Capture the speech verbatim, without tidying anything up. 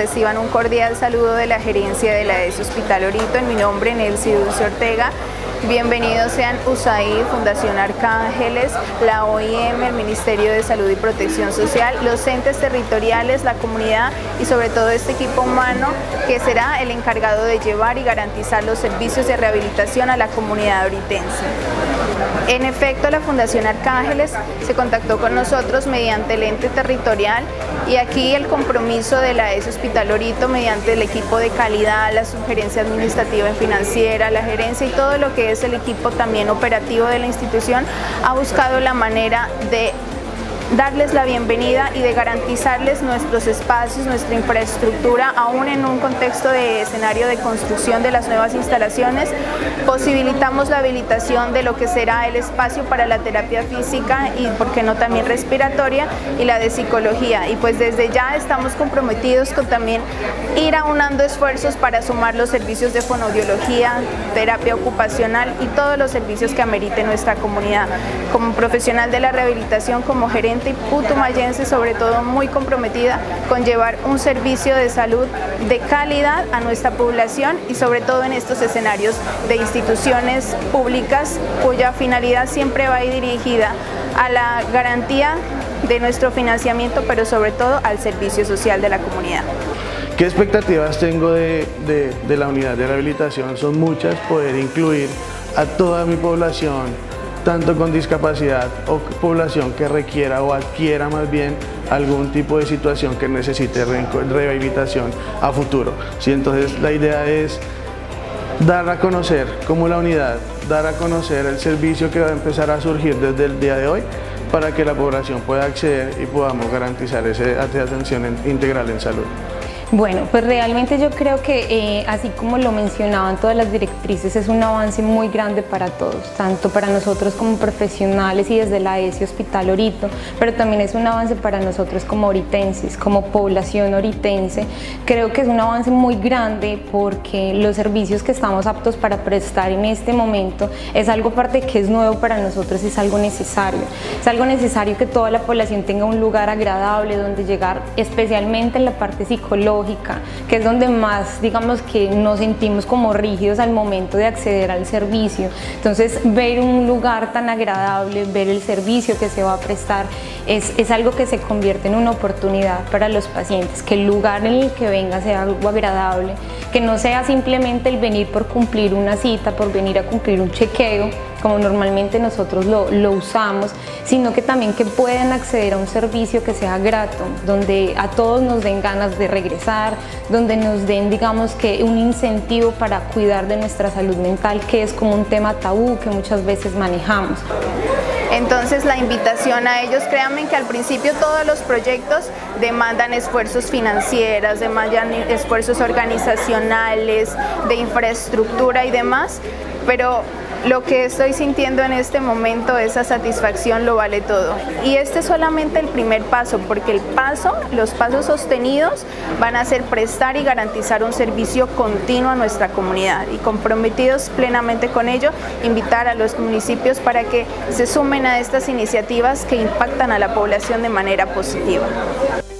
reciban un cordial saludo de la gerencia de la E S Hospital Orito. En mi nombre, Nelcy Dulce Ortega. Bienvenidos sean U S A I D, Fundación Arcángeles, la O I M, el Ministerio de Salud y Protección Social, los entes territoriales, la comunidad y sobre todo este equipo humano que será el encargado de llevar y garantizar los servicios de rehabilitación a la comunidad oritense. En efecto, la Fundación Arcángeles se contactó con nosotros mediante el ente territorial y aquí el compromiso de la E S Hospital Orito mediante el equipo de calidad, la sugerencia administrativa y financiera, la gerencia y todo lo que es el equipo también operativo de la institución ha buscado la manera de darles la bienvenida y de garantizarles nuestros espacios, nuestra infraestructura, aún en un contexto de escenario de construcción de las nuevas instalaciones. Posibilitamos la habilitación de lo que será el espacio para la terapia física y, por qué no, también respiratoria y la de psicología. Y pues desde ya estamos comprometidos con también ir aunando esfuerzos para sumar los servicios de fonoaudiología, terapia ocupacional y todos los servicios que amerite nuestra comunidad. Como profesional de la rehabilitación, como gerente y putumayense, sobre todo muy comprometida con llevar un servicio de salud de calidad a nuestra población y sobre todo en estos escenarios de instituciones públicas cuya finalidad siempre va dirigida a la garantía de nuestro financiamiento, pero sobre todo al servicio social de la comunidad. ¿Qué expectativas tengo de, de, de la unidad de rehabilitación? Son muchas, poder incluir a toda mi población, tanto con discapacidad o población que requiera o adquiera más bien algún tipo de situación que necesite rehabilitación a futuro. ¿Sí? Entonces la idea es dar a conocer como la unidad, dar a conocer el servicio que va a empezar a surgir desde el día de hoy para que la población pueda acceder y podamos garantizar esa atención integral en salud. Bueno, pues realmente yo creo que eh, así como lo mencionaban todas las directrices, es un avance muy grande para todos, tanto para nosotros como profesionales y desde la E S Hospital Orito, pero también es un avance para nosotros como oritenses, como población oritense. Creo que es un avance muy grande porque los servicios que estamos aptos para prestar en este momento es algo parte que es nuevo para nosotros, es algo necesario. Es algo necesario que toda la población tenga un lugar agradable donde llegar, especialmente en la parte psicológica, que es donde más, digamos, que nos sentimos como rígidos al momento de acceder al servicio. Entonces, ver un lugar tan agradable, ver el servicio que se va a prestar, es, es algo que se convierte en una oportunidad para los pacientes, que el lugar en el que venga sea algo agradable, que no sea simplemente el venir por cumplir una cita, por venir a cumplir un chequeo, como normalmente nosotros lo, lo usamos, sino que también que puedan acceder a un servicio que sea grato, donde a todos nos den ganas de regresar, donde nos den, digamos, que un incentivo para cuidar de nuestra salud mental, que es como un tema tabú que muchas veces manejamos. Entonces la invitación a ellos, créanme que al principio todos los proyectos demandan esfuerzos financieros, demandan esfuerzos organizacionales, de infraestructura y demás, pero lo que estoy sintiendo en este momento, esa satisfacción, lo vale todo. Y este es solamente el primer paso, porque el paso, los pasos sostenidos van a ser prestar y garantizar un servicio continuo a nuestra comunidad. Y comprometidos plenamente con ello, invitar a los municipios para que se sumen a estas iniciativas que impactan a la población de manera positiva.